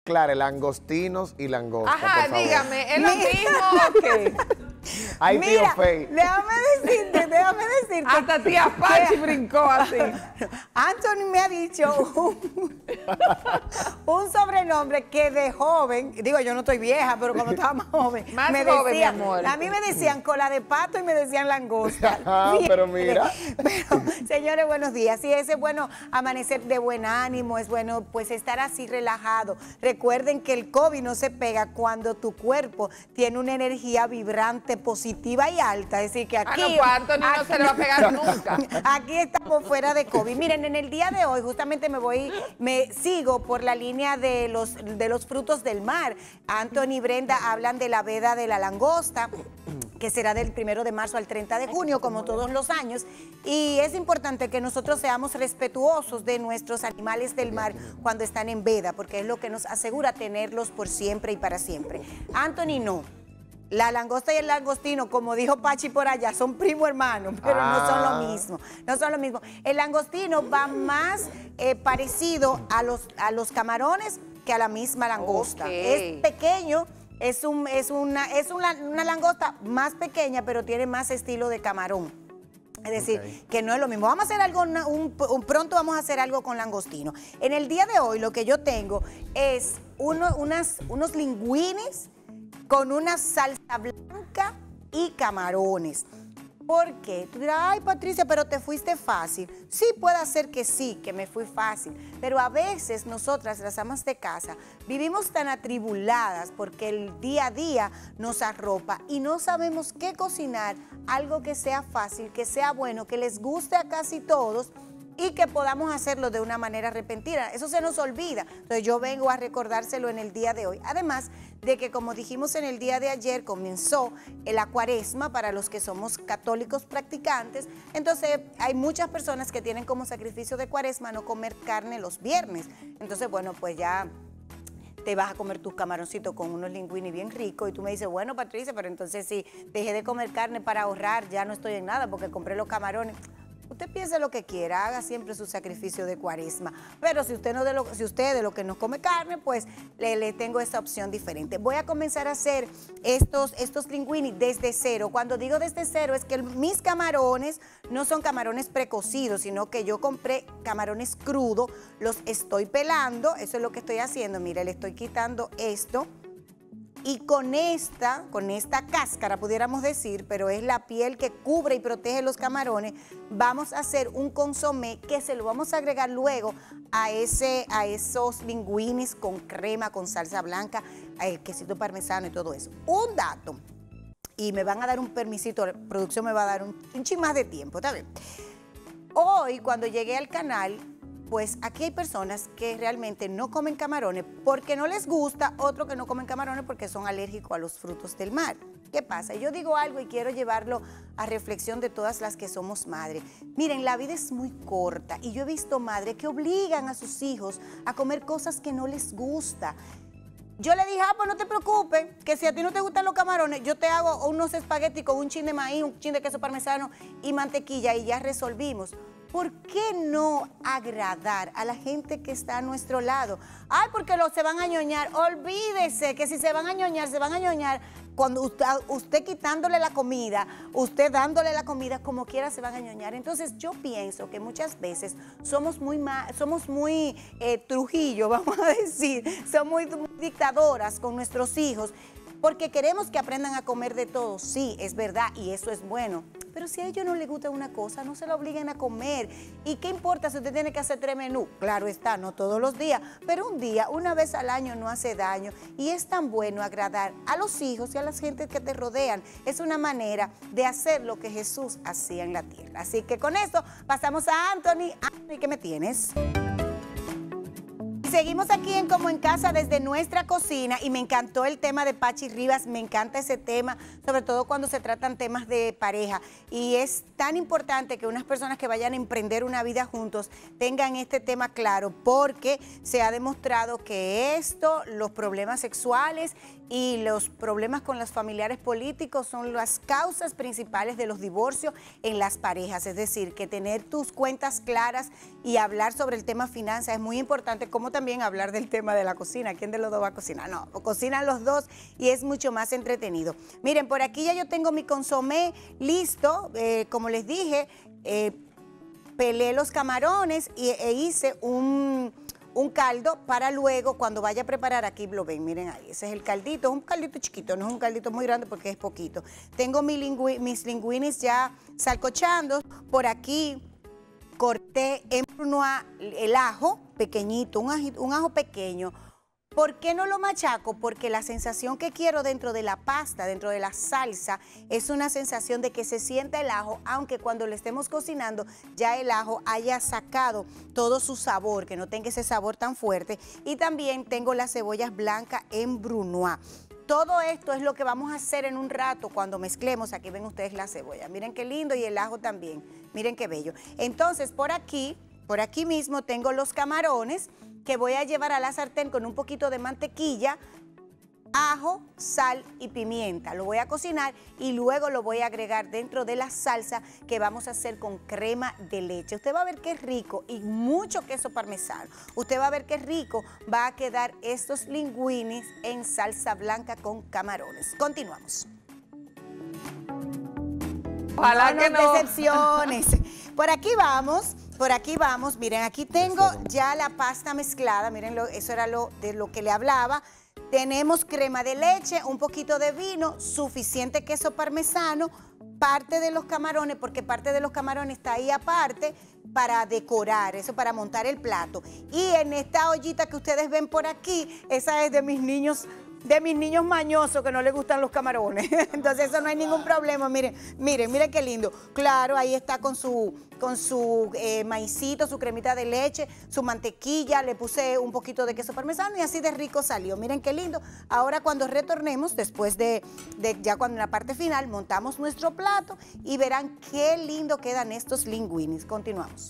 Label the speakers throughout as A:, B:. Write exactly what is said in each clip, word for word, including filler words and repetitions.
A: Clara, langostinos y langosta,
B: Ajá,
A: por favor.
B: dígame, ¿es lo mismo? Ok.
A: Ay, tío
C: Mira,
A: Fey.
C: déjame decirte, déjame decirte.
B: Hasta tía Pachi brincó así.
C: Anthony me ha dicho un, un sobrenombre que de joven, digo, yo no estoy vieja, pero cuando estaba más joven,
B: Más
C: me
B: joven,
C: decían,
B: mi amor.
C: a mí me decían cola de pato y me decían langosta.
A: Ah, pero mira.
C: Pero, señores, buenos días. Sí, ese es bueno amanecer de buen ánimo, es bueno pues estar así relajado. Recuerden que el COVID no se pega cuando tu cuerpo tiene una energía vibrante, positiva y alta. Es decir, que aquí...
B: Ah, no, pues a Anthony no se le va a pegar nunca.
C: Aquí estamos fuera de COVID. Miren, en el día de hoy justamente me voy, me sigo por la línea de los, de los frutos del mar. Anthony y Brenda hablan de la veda de la langosta, que será del primero de marzo al treinta de junio, como todos los años. Y es importante que nosotros seamos respetuosos de nuestros animales del mar cuando están en veda, porque es lo que nos asegura tenerlos por siempre y para siempre. Anthony, no. La langosta y el langostino, como dijo Pachi por allá, son primo hermano, pero
A: ah.
C: no son lo mismo. No son lo mismo. El langostino va más eh, parecido a los, a los camarones que a la misma langosta.
B: Okay.
C: Es pequeño, es, un, es, una, es una, una langosta más pequeña, pero tiene más estilo de camarón. Es decir, okay, que no es lo mismo. Vamos a hacer algo, un, un, pronto vamos a hacer algo con langostino. En el día de hoy lo que yo tengo es uno, unas, unos linguines con una salsa blanca y camarones. ¿Por qué? Tú dirás, ay, Patricia, pero te fuiste fácil. Sí, puede ser que sí, que me fui fácil. Pero a veces nosotras, las amas de casa, vivimos tan atribuladas porque el día a día nos arropa y no sabemos qué cocinar, algo que sea fácil, que sea bueno, que les guste a casi todos y que podamos hacerlo de una manera repentina. Eso se nos olvida. Entonces yo vengo a recordárselo en el día de hoy. Además de que, como dijimos en el día de ayer, comenzó la cuaresma para los que somos católicos practicantes. Entonces hay muchas personas que tienen como sacrificio de cuaresma no comer carne los viernes. Entonces, bueno, pues ya te vas a comer tus camaroncitos con unos linguini bien ricos y tú me dices, bueno, Patricia, pero entonces si dejé de comer carne para ahorrar, ya no estoy en nada porque compré los camarones. Usted piense lo que quiera, haga siempre su sacrificio de cuaresma. Pero si usted no de lo, si usted de lo que no come carne, pues le, le tengo esa opción diferente. Voy a comenzar a hacer estos, estos linguini desde cero. Cuando digo desde cero es que mis camarones no son camarones precocidos, sino que yo compré camarones crudos, los estoy pelando, eso es lo que estoy haciendo. Mire, le estoy quitando esto. Y con esta, con esta cáscara, pudiéramos decir, pero es la piel que cubre y protege los camarones, vamos a hacer un consomé que se lo vamos a agregar luego a, ese, a esos linguinis con crema, con salsa blanca, el quesito parmesano y todo eso. Un dato, y me van a dar un permisito, la producción me va a dar un, un chin más de tiempo, ¿está bien? Hoy, cuando llegué al canal, pues aquí hay personas que realmente no comen camarones porque no les gusta, otros que no comen camarones porque son alérgicos a los frutos del mar. ¿Qué pasa? Yo digo algo y quiero llevarlo a reflexión de todas las que somos madres. Miren, la vida es muy corta y yo he visto madres que obligan a sus hijos a comer cosas que no les gusta. Yo le dije, ah, pues no te preocupes, que si a ti no te gustan los camarones, yo te hago unos espaguetis con un chin de maíz, un chin de queso parmesano y mantequilla y ya resolvimos. ¿Por qué no agradar a la gente que está a nuestro lado? Ay, porque los se van a ñoñar. Olvídese que si se van a ñoñar, se van a ñoñar cuando usted, usted quitándole la comida, usted dándole la comida, como quiera se van a ñoñar. Entonces yo pienso que muchas veces somos muy, somos muy eh, Trujillo, vamos a decir, somos muy, muy dictadoras con nuestros hijos, porque queremos que aprendan a comer de todo. Sí, es verdad, y eso es bueno. Pero si a ellos no les gusta una cosa, no se la obliguen a comer. ¿Y qué importa si usted tiene que hacer tres menús? Claro está, no todos los días, pero un día, una vez al año no hace daño. Y es tan bueno agradar a los hijos y a las gentes que te rodean. Es una manera de hacer lo que Jesús hacía en la tierra. Así que con esto pasamos a Anthony. Anthony, ¿qué me tienes? Seguimos aquí en Como en Casa desde nuestra cocina y me encantó el tema de Pachi Rivas, me encanta ese tema, sobre todo cuando se tratan temas de pareja. Y es tan importante que unas personas que vayan a emprender una vida juntos tengan este tema claro, porque se ha demostrado que esto, los problemas sexuales y los problemas con los familiares políticos son las causas principales de los divorcios en las parejas. Es decir, que tener tus cuentas claras y hablar sobre el tema finanzas es muy importante, como también hablar del tema de la cocina. ¿Quién de los dos va a cocinar? No, cocinan los dos y es mucho más entretenido. Miren, por aquí ya yo tengo mi consomé listo. Eh, como les dije, eh, pelé los camarones y, e hice un, un caldo para luego, cuando vaya a preparar, aquí lo ven, miren ahí, ese es el caldito, es un caldito chiquito, no es un caldito muy grande porque es poquito. Tengo mi lingui, mis linguinis ya salcochando, por aquí corté en brunoise el ajo pequeñito, un ajo, un ajo pequeño. ¿Por qué no lo machaco? Porque la sensación que quiero dentro de la pasta, dentro de la salsa, es una sensación de que se sienta el ajo, aunque cuando lo estemos cocinando ya el ajo haya sacado todo su sabor, que no tenga ese sabor tan fuerte. Y también tengo las cebollas blancas en brunoise. Todo esto es lo que vamos a hacer en un rato cuando mezclemos. Aquí ven ustedes la cebolla. Miren qué lindo, y el ajo también. Miren qué bello. Entonces, por aquí, por aquí mismo tengo los camarones que voy a llevar a la sartén con un poquito de mantequilla, ajo, sal y pimienta. Lo voy a cocinar y luego lo voy a agregar dentro de la salsa que vamos a hacer con crema de leche. Usted va a ver qué rico, y mucho queso parmesano. Usted va a ver qué rico va a quedar estos linguinis en salsa blanca con camarones. Continuamos.
B: Ojalá
C: no
B: que
C: nos
B: no.
C: decepciones. Por aquí vamos, por aquí vamos. Miren, aquí tengo ya la pasta mezclada. Miren, lo, eso era lo de lo que le hablaba. Tenemos crema de leche, un poquito de vino, suficiente queso parmesano, parte de los camarones, porque parte de los camarones está ahí aparte para decorar, eso para montar el plato. Y en esta ollita que ustedes ven por aquí, esa es de mis niños, de mis niños mañosos que no les gustan los camarones. Entonces eso no hay ningún problema. Miren, miren, miren qué lindo. Claro, ahí está con su, con su eh, maicito, su cremita de leche, su mantequilla. Le puse un poquito de queso parmesano y así de rico salió. Miren qué lindo. Ahora cuando retornemos, después de, de ya cuando en la parte final, montamos nuestro plato y verán qué lindo quedan estos linguinis. Continuamos.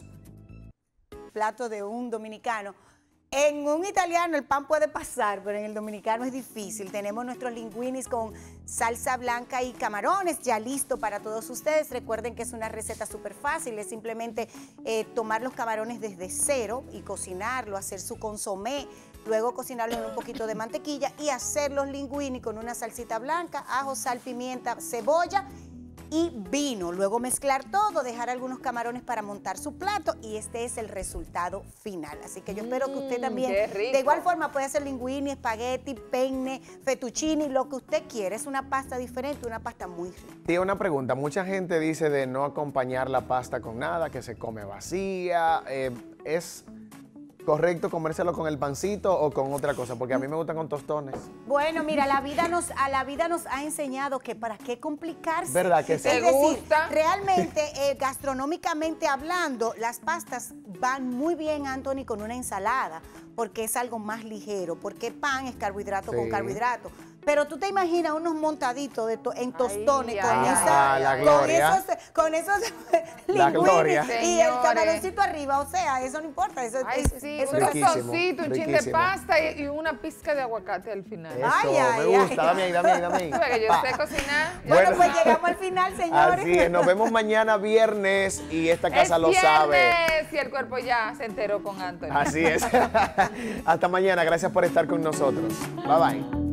C: Plato de un dominicano. En un italiano el pan puede pasar, pero en el dominicano es difícil. Tenemos nuestros linguinis con salsa blanca y camarones ya listo para todos ustedes. Recuerden que es una receta súper fácil, es simplemente eh, tomar los camarones desde cero y cocinarlo, hacer su consomé, luego cocinarlo en un poquito de mantequilla y hacer los linguini con una salsita blanca, ajo, sal, pimienta, cebolla y vino. Luego mezclar todo, dejar algunos camarones para montar su plato y este es el resultado final. Así que yo espero que usted también, de igual forma, puede hacer linguini, espagueti, penne, fettuccini, lo que usted quiera. Es una pasta diferente, una pasta muy rica.
A: Tiene una pregunta. Mucha gente dice de no acompañar la pasta con nada, que se come vacía. Eh, ¿Es correcto comérselo con el pancito o con otra cosa? Porque a mí me gustan con tostones.
C: Bueno, mira, la vida nos, a la vida nos ha enseñado que para qué complicarse.
A: ¿Verdad que sí?
C: Es
B: ¿Te
C: decir,
B: gusta?
C: realmente, eh, gastronómicamente hablando, las pastas van muy bien, Anthony, con una ensalada, porque es algo más ligero, porque pan es carbohidrato
A: Sí.
C: con carbohidrato. Pero tú te imaginas unos montaditos de to en tostones
B: Ay,
C: con,
B: ay,
C: esa,
A: ay, la
C: con
A: gloria.
C: esos, con esos
A: La
C: linguinis
A: gloria.
C: y el
B: Señores.
C: camaroncito arriba. O sea, eso no importa. Eso,
B: Ay,
C: es-
B: sí,
C: eso
B: un
C: es-
A: Riquísimo,
B: sazoncito, un chin de
A: riquísimo.
B: pasta y, y una pizca de aguacate al final.
A: Eso,
C: Ay, ay,
A: me gusta.
C: ay.
A: Dame ahí, dame ahí, dame ahí.
B: Tú ves que yo
A: Pa.
B: sé cocinar. ya
C: Bueno,
B: lo
C: pues
B: sabes.
C: llegamos al final, señores.
A: Así es, nos vemos mañana viernes y esta casa
B: Es
A: lo sabe.
B: viernes y el cuerpo ya se enteró con Anthony.
A: Así es. Hasta mañana, gracias por estar con nosotros. Bye bye.